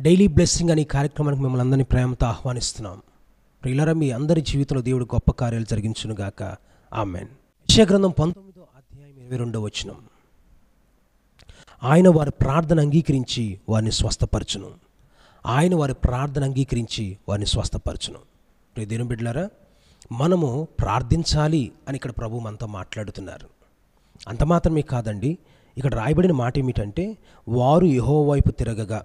Daily blessing అనే కార్యక్రమానికి మిమ్మల్ని అందరినీ ప్రేమతో ఆహ్వానిస్తున్నాం. ప్రియులారా, మీ అందరి జీవితంలో దేవుడు గొప్ప కార్యాలు జరిగించునుగాక. ఆమెన్. యెషయా గ్రంథం 19వ అధ్యాయం 22వ వచనం. ఆయన వారి ప్రార్థన అంగీకరించి వారిని స్వస్థపరచును. ఆయన వారి ప్రార్థన అంగీకరించి వారిని స్వస్థపరచును. ప్రియ దేవుని బిడ్డలారా, మనము ప్రార్థించాలి అని ఇక్కడ ప్రభువు మనతో మాట్లాడుతున్నారు. అంత మాత్రమే కాదండి, ఇక్కడ రాయబడిన మాట ఏమిటంటే, వారు యెహోవా వైపు తిరగగా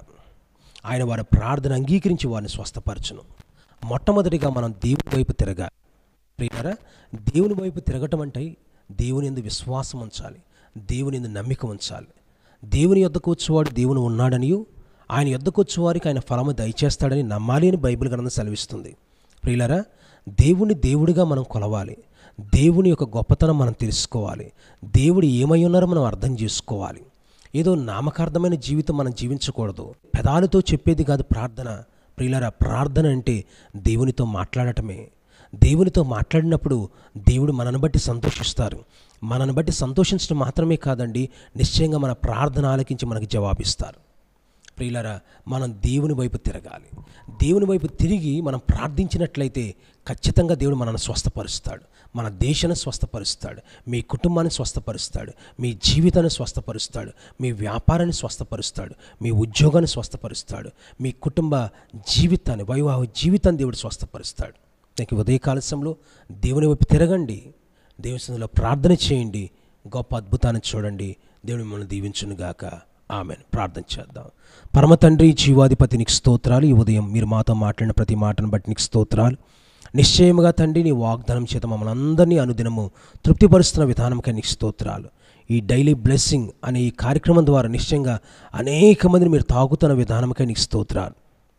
ఆయన వారి ప్రార్థన అంగీకరించి వారిని స్వస్థపరచును. మొట్టమొదటిగా మనం దేవుని వైపు తిరగాలి. ప్రియులారా, దేవుని వైపు తిరగటం అంటే దేవుని యందు విశ్వాసం ఉంచాలి, దేవుని యందు నమ్మిక ఉంచాలి. దేవుని యొద్దకు వచ్చేవాడు దేవుని ఉన్నాడనియు, ఆయన యొద్దకు వచ్చేవారికి ఆయన ఫలము దయచేస్తాడని నమ్మాలి అని బైబిల్ గ్రంథం సెలవిస్తుంది. ప్రియులారా, దేవుని దేవుడిగా మనం కొలవాలి. దేవుని యొక్క గొప్పతనం మనం తెలుసుకోవాలి. దేవుడు ఏమై ఉన్నారో మనం అర్థం చేసుకోవాలి. ఏదో నామకార్థమైన జీవితం మనం జీవించకూడదు. పెదాలతో చెప్పేది కాదు ప్రార్థన. ప్రియులారా, ప్రార్థన అంటే దేవునితో మాట్లాడటమే. దేవునితో మాట్లాడినప్పుడు దేవుడు మనను బట్టి సంతోషిస్తారు. మనను బట్టి సంతోషించడం మాత్రమే కాదండి, నిశ్చయంగా మన ప్రార్థన ఆలకించి మనకు జవాబిస్తారు. ప్రియులారా, మనం దేవుని వైపు తిరగాలి. దేవుని వైపు తిరిగి మనం ప్రార్థించినట్లయితే ఖచ్చితంగా దేవుడు మనల్ని స్వస్థపరుస్తాడు. మన దేశాన్ని స్వస్థపరుస్తాడు, మీ కుటుంబాన్ని స్వస్థపరుస్తాడు, మీ జీవితాన్ని స్వస్థపరుస్తాడు, మీ వ్యాపారాన్ని స్వస్థపరుస్తాడు, మీ ఉద్యోగాన్ని స్వస్థపరుస్తాడు, మీ కుటుంబ జీవితాన్ని, వైవాహిక జీవితాన్ని దేవుడు స్వస్థపరుస్తాడు. నాకు ఉదయకాల సమయంలో దేవుని వైపు తిరగండి, దేవుని సన్నిధిలో ప్రార్థన చేయండి, గొప్ప అద్భుతాన్ని చూడండి. దేవుడు మిమ్మల్ని దీవించునుగాక. ఆమెన్. ప్రార్థన చేద్దాం. పరమ తండ్రి, జీవాధిపతి, నీకు స్తోత్రాలు. ఈ ఉదయం మీరు మాతో మాట్లాడిన ప్రతి మాటను బట్టి నీకు స్తోత్రాలు. నిశ్చయముగా తండ్రి, నీ వాగ్దానం చేత మమ్మల్ని అందరినీ అనుదినము తృప్తిపరుస్తున్న విధానంకై నీకు స్తోత్రాలు. ఈ డైలీ బ్లెస్సింగ్ అనే ఈ కార్యక్రమం ద్వారా నిశ్చయంగా అనేక మందిని మీరు తాగుతున్న విధానంకై నీకు స్తోత్రాలు.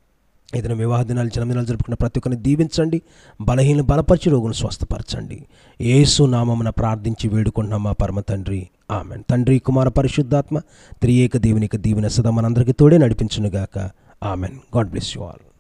ఏదైనా వివాహ దినాలు, జన్మదినాలు జరుపుకున్న ప్రతి ఒక్కరిని దీవించండి, బలహీనలు బలపరిచి రోగులను స్వస్థపరచండి. యేసు నామమున ప్రార్థించి వేడుకుంటున్నాం మా పరమ తండ్రి. ఆమెన్. తండ్రి, కుమార, పరిశుద్ధాత్మ త్రియేక దేవునికి దీవెన సదా మనందరికీ తోడే నడిపించునుగాక. Amen. God bless you all.